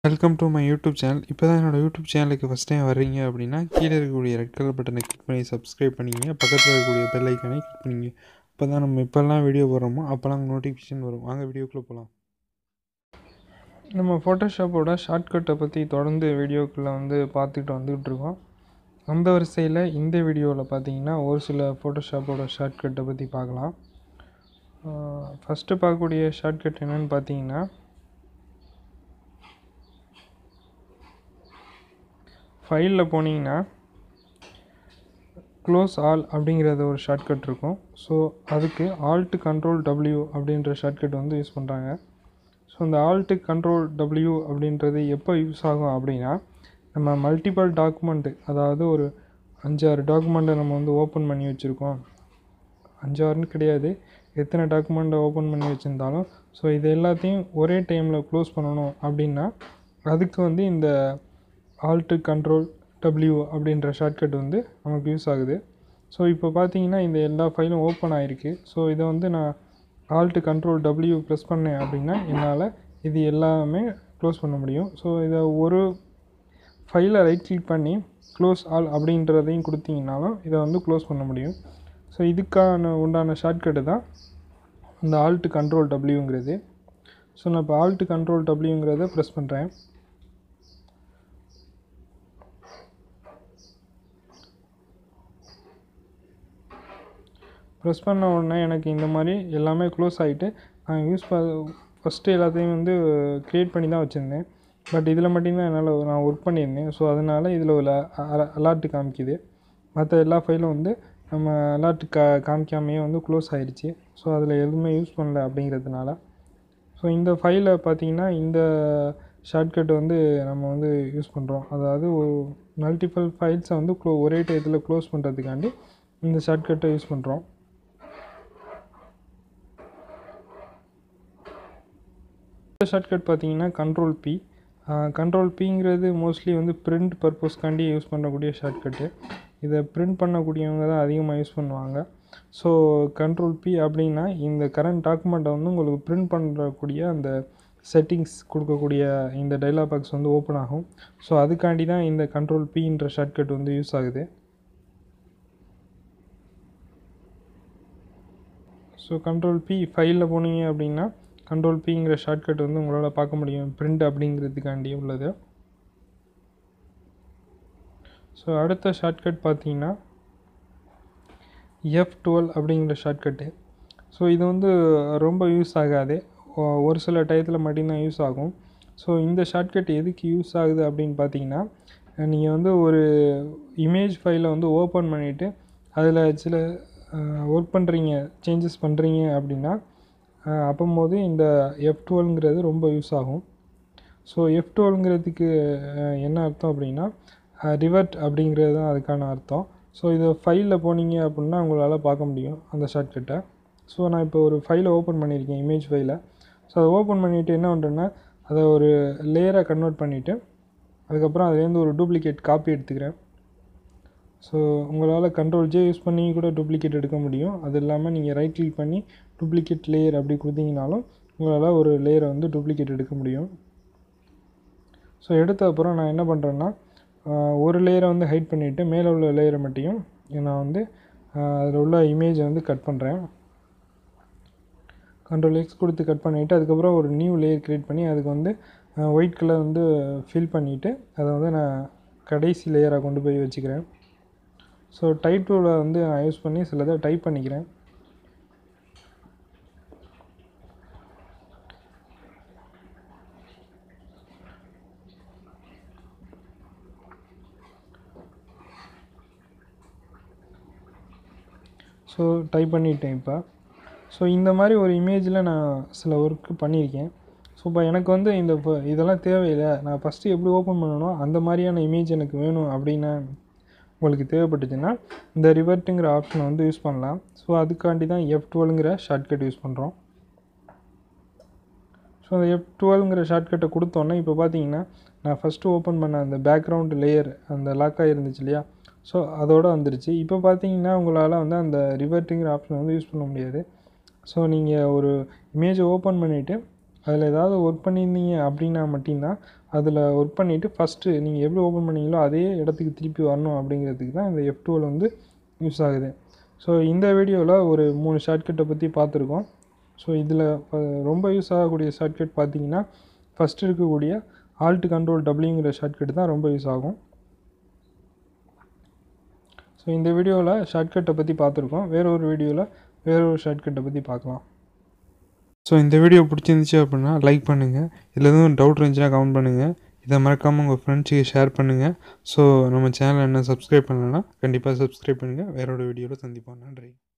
Welcome to my YouTube channel. இப்போ தான் என்னோடய யூடியூப் சேனலுக்கு ஃபஸ்ட் டைம் வர்றீங்க அப்படின்னா கீழே இருக்கக்கூடிய ரெட் கலர் பட்டனை கிளிக் பண்ணி சப்ஸ்கிரைப் பண்ணிங்க. பக்கத்தில் இருக்கக்கூடிய பெல் ஐக்கானை கிளிக் பண்ணிங்க. இப்போ தான் நம்ம இப்போல்லாம் வீடியோ போடுறோமோ அப்போல்லாம் நோட்டிஃபிகேஷன் வரும். வாங்க வீடியோக்குள்ளே போகலாம். நம்ம ஃபோட்டோஷாப்போட ஷார்ட்கட்டை பற்றி தொடர்ந்து வீடியோக்குள்ளே பார்த்துக்கிட்டு வந்துக்கிட்டு இருக்கோம். அந்த வரிசையில் இந்த வீடியோவில் பார்த்தீங்கன்னா ஒரு சில ஃபோட்டோஷாப்போட ஷார்ட்கட்டை பற்றி பார்க்கலாம். ஃபஸ்ட்டு பார்க்கக்கூடிய ஷார்ட்கட் என்னென்னு பார்த்தீங்கன்னா, ஃபைலில் போனீங்கன்னா க்ளோஸ் ஆல் அப்படிங்கிறது ஒரு ஷார்ட்கட் இருக்கும். ஸோ அதுக்கு ஆல்ட் கண்ட்ரோல் W அப்படின்ற ஷார்ட்கட் யூஸ் பண்ணுறாங்க. ஸோ இந்த ஆல்ட் கண்ட்ரோல் W அப்படின்றது எப்போ யூஸ் ஆகும் அப்படின்னா, நம்ம மல்டிபிள் டாக்குமெண்ட்டு, அதாவது ஒரு 5-6 டாக்குமெண்ட்டை நம்ம ஓப்பன் பண்ணி வச்சுருக்கோம். 5-6ன்னு கிடையாது, எத்தனை டாக்குமெண்ட்டை ஓப்பன் பண்ணி வச்சுருந்தாலும் ஸோ இது எல்லாத்தையும் ஒரே டைமில் க்ளோஸ் பண்ணணும் அப்படின்னா அதுக்கு இந்த ஆல்ட் கண்ட்ரோல் W அப்படின்ற ஷார்ட்கட் நமக்கு யூஸ் ஆகுது. ஸோ இப்போ பார்த்தீங்கன்னா இந்த எல்லா ஃபைலும் ஓப்பன் ஆகிருக்கு. ஸோ இதை நான் ஆல்ட் கண்ட்ரோல் W ப்ரெஸ் பண்ணேன் அப்படின்னா என்னால் இது எல்லாமே க்ளோஸ் பண்ண முடியும். ஸோ இதை ஒரு ஃபைலை ரைட் கிளிக் பண்ணி க்ளோஸ் ஆல் அப்படின்றதையும் கொடுத்தீங்கனாலும் இதை க்ளோஸ் பண்ண முடியும். ஸோ இதுக்கான உண்டான ஷார்ட்கட்டு தான் இந்த ஆல்ட் கண்ட்ரோல் Wங்கிறது. ஸோ நான் இப்போ ஆல்ட் கண்ட்ரோல் Wங்கிறத ப்ரெஸ் பண்ணுறேன். ப்ரெஸ் பண்ண உடனே எனக்கு இந்த மாதிரி எல்லாமே க்ளோஸ் ஆகிட்டு நான் ஃபஸ்ட்டு எல்லாத்தையும் க்ரியேட் பண்ணி தான் வச்சுருந்தேன். பட் இதில் மட்டும்தான் நான் ஒர்க் பண்ணியிருந்தேன். ஸோ அதனால் இதில் ஒரு அலர்ட் காமிக்குது. மற்ற எல்லா ஃபைலும் நம்ம அலர்ட் காமிக்காமையே க்ளோஸ் ஆகிடுச்சு. ஸோ அதில் எதுவுமே யூஸ் பண்ணல அப்படிங்கிறதுனால. ஸோ இந்த ஃபைலை பார்த்தீங்கன்னா இந்த ஷார்ட்கட் நம்ம யூஸ் பண்ணுறோம். அதாவது ஒரு மல்டிபிள் ஃபைல்ஸை ஒரே டயத்தில் க்ளோஸ் பண்ணுறதுக்காண்டி இந்த ஷார்ட்கட்டை யூஸ் பண்ணுறோம். ஷார்ட்கட் பார்த்தீங்கன்னா கண்ட்ரோல் P. கண்ட்ரோல் Pங்கிறது மோஸ்ட்லி பிரிண்ட் பர்பஸ்க்காண்டி யூஸ் பண்ணக்கூடிய ஷார்ட்கட்டு. இதை பிரிண்ட் பண்ணக்கூடியவங்க தான் அதிகமாக யூஸ் பண்ணுவாங்க. ஸோ கண்ட்ரோல் P அப்படின்னா இந்த கரண்ட் டாக்குமெண்ட்டை உங்களுக்கு பிரிண்ட் பண்ணக்கூடிய அந்த செட்டிங்ஸ் கொடுக்கக்கூடிய இந்த டைலாக் பாக்ஸ் ஓப்பன் ஆகும். ஸோ அதுக்காண்டி தான் இந்த கண்ட்ரோல் Pன்ற ஷார்ட்கட் யூஸ் ஆகுது. ஸோ கண்ட்ரோல் P ஃபைலில் போனீங்க அப்படின்னா கண்ட்ரோல் Pங்கிற ஷார்ட்கட் உங்களால் பார்க்க முடியும், பிரிண்ட் அப்படிங்கிறதுக்காண்டி உள்ளது. ஸோ அடுத்த ஷார்ட்கட் பார்த்தீங்கன்னா F12 அப்படிங்கிற ஷார்ட்கட்டு. ஸோ இது ரொம்ப யூஸ் ஆகாது, ஒரு சில டயத்தில் மட்டும்தான் யூஸ் ஆகும். ஸோ இந்த ஷார்ட்கட் எதுக்கு யூஸ் ஆகுது அப்படின்னு பார்த்தீங்கன்னா, நீங்கள் ஒரு இமேஜ் ஃபைலை ஓப்பன் பண்ணிவிட்டு அதில் சில ஒர்க் பண்ணுறீங்க, சேஞ்சஸ் பண்ணுறீங்க அப்படின்னா அப்போது இந்த F12ங்கிறது ரொம்ப யூஸ் ஆகும். ஸோ F12ங்கிறதுக்கு என்ன அர்த்தம் அப்படின்னா ரிவர்ட் அப்படிங்கிறது தான் அதுக்கான அர்த்தம். ஸோ இதை ஃபைலில் போனீங்க அப்படின்னா உங்களால் பார்க்க முடியும் அந்த ஷார்ட்கட்டை. ஸோ நான் இப்போ ஒரு ஃபைலை ஓப்பன் பண்ணியிருக்கேன், இமேஜ் ஃபைலை. ஸோ அதை ஓப்பன் பண்ணிவிட்டு என்ன பண்ணுறேன்னா அதை ஒரு லேயராக கன்வெர்ட் பண்ணிவிட்டு அதுக்கப்புறம் அதுலேருந்து ஒரு டூப்ளிகேட் காப்பி எடுத்துக்கிறேன். ஸோ உங்களால் கண்ட்ரோல் J யூஸ் பண்ணி கூட டூப்ளிகேட் எடுக்க முடியும். அது இல்லாமல் நீங்கள் ரைட் கிளிக் பண்ணி டூப்ளிகேட் லேயர் அப்படி கொடுத்தீங்கனாலும் உங்களால் ஒரு லேயரை டூப்ளிகேட் எடுக்க முடியும். ஸோ எடுத்த அப்புறம் நான் என்ன பண்ணுறேன்னா ஒரு லேயரை ஹைட் பண்ணிவிட்டு மேலே உள்ள லேயரை மட்டும் நான் அதில் உள்ள இமேஜை கட் பண்ணுறேன். கண்ட்ரோல் X கொடுத்து கட் பண்ணிவிட்டு அதுக்கப்புறம் ஒரு நியூ லேயர் க்ரியேட் பண்ணி அதுக்கு ஒயிட் கலர் ஃபில் பண்ணிவிட்டு அதை நான் கடைசி லேயராக கொண்டு போய் வச்சுக்கிறேன். ஸோ டைப் டூவில் நான் யூஸ் பண்ணி சிலதை டைப் பண்ணிக்கிறேன். ஸோ டைப் பண்ணிட்டேன் இப்போ. ஸோ இந்த மாதிரி ஒரு இமேஜில் நான் சில ஒர்க்கு பண்ணியிருக்கேன். ஸோ இப்போ எனக்கு இதெல்லாம் தேவையில்லை, நான் ஃபஸ்ட்டு எப்படி ஓப்பன் பண்ணணும் அந்த மாதிரியான இமேஜ் எனக்கு வேணும் அப்படின்னு உங்களுக்கு தேவைப்பட்டுச்சுன்னா இந்த ரிவர்ட்டுங்கிற ஆப்ஷனை யூஸ் பண்ணலாம். ஸோ அதுக்காண்டி தான் F12ங்கிற ஷார்ட்கட் யூஸ் பண்ணுறோம். ஸோ அந்த F12ங்கிற ஷார்ட்கட்டை கொடுத்தோன்னே இப்போ பார்த்தீங்கன்னா நான் ஃபஸ்ட்டு ஓப்பன் பண்ண அந்த பேக்ரவுண்ட் லேயர் அந்த லாக்காக இருந்துச்சு இல்லையா, ஸோ அதோடு வந்துருச்சு. இப்போ பார்த்தீங்கன்னா உங்களால் அந்த ரிவர்ட்டுங்கிற ஆப்ஷனை யூஸ் பண்ண முடியாது. ஸோ நீங்கள் ஒரு இமேஜை ஓப்பன் பண்ணிவிட்டு அதில் ஏதாவது ஒர்க் பண்ணியிருந்தீங்க அப்படின்னா மட்டும்தான் அதில் ஒர்க் பண்ணிவிட்டு ஃபஸ்ட்டு நீங்கள் எப்படி ஓப்பன் பண்ணீங்களோ அதே இடத்துக்கு திருப்பி வரணும் அப்படிங்கிறதுக்கு தான் இந்த F12 வந்து யூஸ் ஆகுது. ஸோ இந்த வீடியோவில் ஒரு 3 ஷார்ட்கட்டை பற்றி பார்த்துருக்கோம். ஸோ இதில் ரொம்ப யூஸ் ஆகக்கூடிய ஷார்ட்கட் பார்த்தீங்கன்னா ஃபஸ்ட்டு இருக்கக்கூடிய Alt Control Wங்கிற ஷார்ட்கட் தான் ரொம்ப யூஸ் ஆகும். ஸோ இந்த வீடியோவில் ஷார்ட்கட்டை பற்றி பார்த்துருக்கோம். வேறு ஒரு வீடியோவில் வேறு ஒரு ஷார்ட்கட்டை பற்றி பார்க்கலாம். ஸோ இந்த வீடியோ பிடிச்சிருந்துச்சி அப்படின்னா லைக் பண்ணுங்கள். இதில் எதுவும் டவுட் இருந்துச்சுன்னா கமெண்ட் பண்ணுங்கள். இதை மறக்காமல் உங்கள் ஃப்ரெண்ட்ஸுக்கு ஷேர் பண்ணுங்கள். ஸோ நம்ம சேனலை என்ன சப்ஸ்கிரைப் பண்ணலைன்னா கண்டிப்பாக சப்ஸ்கிரைப் பண்ணுங்கள். வேறோட வீடியோவில் சந்திப்போம். நன்றி.